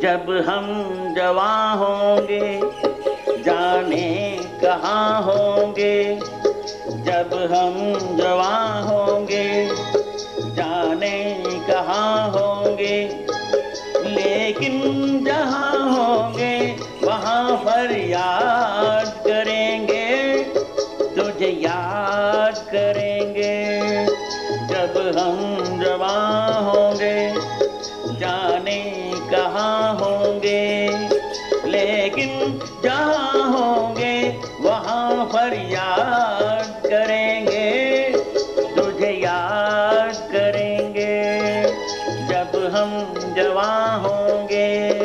जब हम जवां होंगे जाने कहाँ होंगे। जब हम जवां होंगे जाने कहाँ होंगे। लेकिन जहाँ होंगे वहाँ फरियाद करेंगे, तुझे याद करेंगे। जब हम जवां होंगे जाने कहाँ होंगे। लेकिन जहाँ होंगे वहाँ फरियाद करेंगे, तुझे याद करेंगे। जब हम जवां होंगे।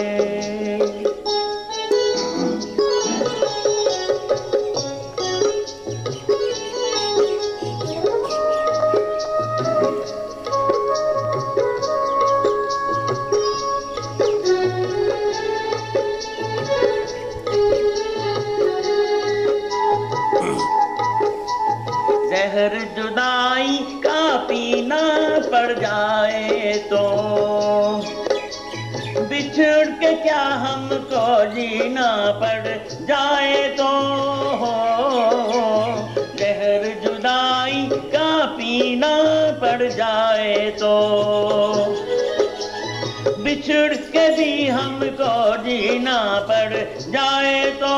जहर जुदाई का पीना पड़ जाए तो बिछड़ के क्या हमको जीना पड़ जाए तो। जहर जुदाई का पीना पड़ जाए तो बिछड़ के भी हमको जीना पड़ जाए तो।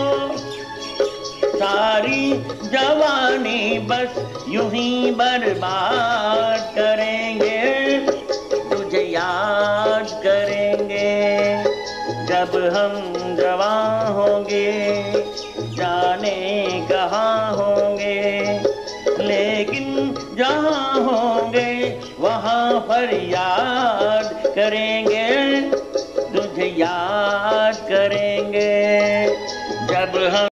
सारी जवानी बस यूं ही बर्बाद करेंगे, तुझे याद करेंगे। जब हम जवां होंगे जाने कहाँ होंगे। लेकिन जहाँ होंगे वहाँ फरियाद करेंगे, तुझे याद करेंगे। जब हम